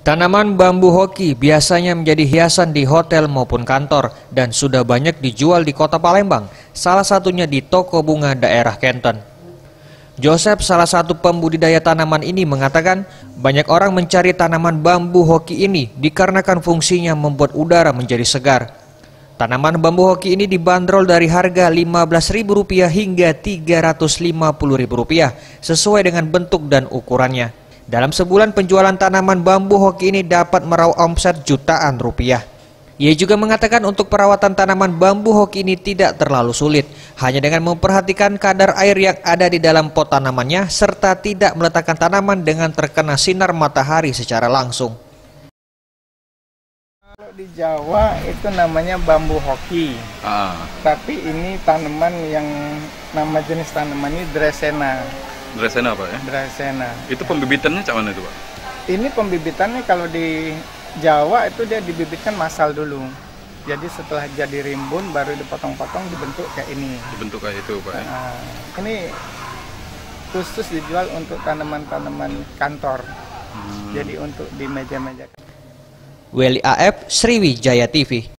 Tanaman bambu hoki biasanya menjadi hiasan di hotel maupun kantor dan sudah banyak dijual di kota Palembang, salah satunya di toko bunga daerah Kenton. Joseph, salah satu pembudidaya tanaman ini, mengatakan banyak orang mencari tanaman bambu hoki ini dikarenakan fungsinya membuat udara menjadi segar. Tanaman bambu hoki ini dibanderol dari harga Rp15.000 hingga Rp350.000 sesuai dengan bentuk dan ukurannya. Dalam sebulan penjualan tanaman bambu hoki ini dapat meraup omset jutaan rupiah. Ia juga mengatakan untuk perawatan tanaman bambu hoki ini tidak terlalu sulit, hanya dengan memperhatikan kadar air yang ada di dalam pot tanamannya serta tidak meletakkan tanaman dengan terkena sinar matahari secara langsung. Kalau di Jawa itu namanya bambu hoki, tapi ini tanaman yang nama jenis tanaman ini Dracaena. Dracaena apa ya? Dracaena. Itu pembibitannya cak mana itu, Pak? Ini pembibitannya kalau di Jawa itu dia dibibitkan massal dulu. Jadi setelah jadi rimbun baru dipotong-potong dibentuk kayak ini. Dibentuk kayak itu, Pak. Ini khusus dijual untuk tanaman-tanaman kantor. Jadi untuk di meja-meja. Weli AF, Sriwijaya TV.